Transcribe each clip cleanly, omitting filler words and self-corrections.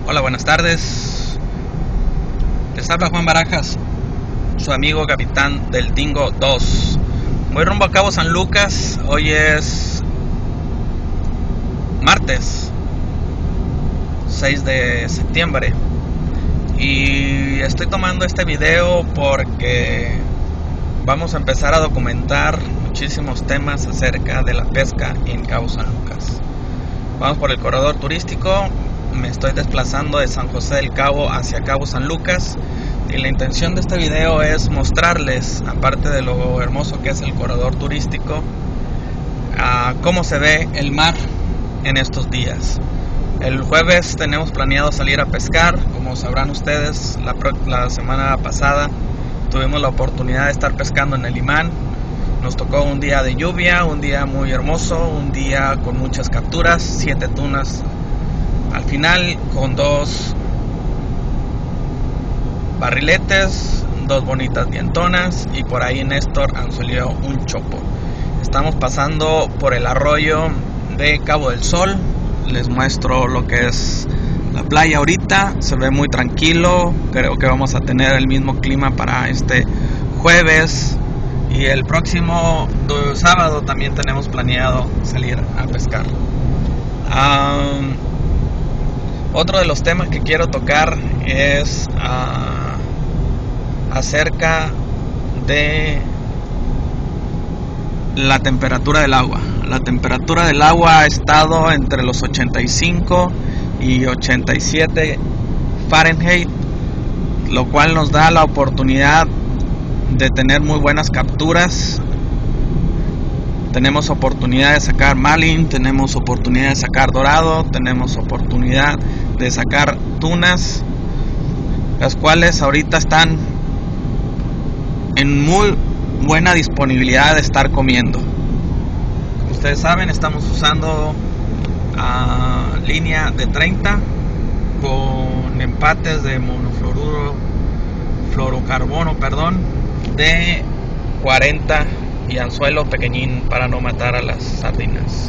Hola, buenas tardes. Les habla Juan Barajas, su amigo capitán del Dingo 2. Voy rumbo a Cabo San Lucas. Hoy es martes 6 de septiembre y estoy tomando este video porque vamos a empezar a documentar muchísimos temas acerca de la pesca en Cabo San Lucas. Vamos por el corredor turístico. Me estoy desplazando de San José del Cabo hacia Cabo San Lucas y la intención de este video es mostrarles, aparte de lo hermoso que es el corredor turístico, cómo se ve el mar en estos días. El jueves tenemos planeado salir a pescar. Como sabrán ustedes, la semana pasada tuvimos la oportunidad de estar pescando en el Limán. Nos tocó un día de lluvia, un día muy hermoso, un día con muchas capturas, 7 tunas al final, con 2 barriletes, 2 bonitas dientonas y por ahí Néstor anzuelió un chopo. Estamos pasando por el arroyo de Cabo del Sol. Les muestro lo que es la playa ahorita. Se ve muy tranquilo. Creo que vamos a tener el mismo clima para este jueves. Y el próximo sábado también tenemos planeado salir a pescar. Otro de los temas que quiero tocar es acerca de la temperatura del agua. La temperatura del agua ha estado entre los 85 y 87 Fahrenheit, lo cual nos da la oportunidad de tener muy buenas capturas. Tenemos oportunidad de sacar marlin, tenemos oportunidad de sacar dorado, tenemos oportunidad de sacar tunas, las cuales ahorita están en muy buena disponibilidad de estar comiendo. Como ustedes saben, estamos usando línea de 30 con empates de fluorocarbono de 40 y anzuelo pequeñín para no matar a las sardinas.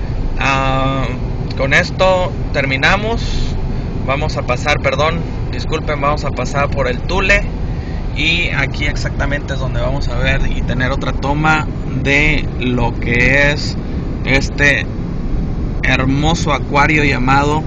Con esto terminamos. Vamos a pasar por el Tule, y aquí exactamente es donde vamos a ver y tener otra toma de lo que es este hermoso acuario llamado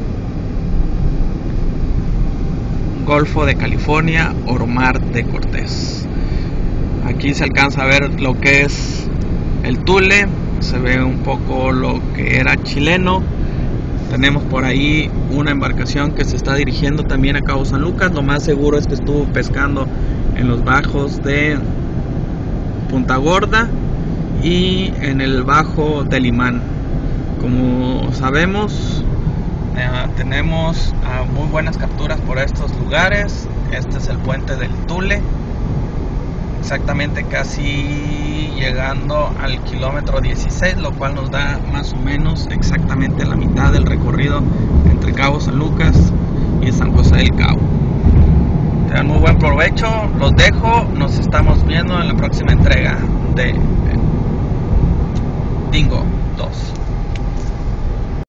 Golfo de California o Mar de Cortés. Aquí se alcanza a ver lo que es el Tule, se ve un poco lo que era chileno. Tenemos por ahí una embarcación que se está dirigiendo también a Cabo San Lucas. Lo más seguro es que estuvo pescando en los bajos de Punta Gorda y en el bajo del Limán. Como sabemos, tenemos muy buenas capturas por estos lugares. Este es el puente del Tule, exactamente casi llegando al kilómetro 16, lo cual nos da más o menos exactamente la mitad del recorrido entre Cabo San Lucas y San José del Cabo. Tengan muy buen provecho, los dejo, nos estamos viendo en la próxima entrega de Dingo 2.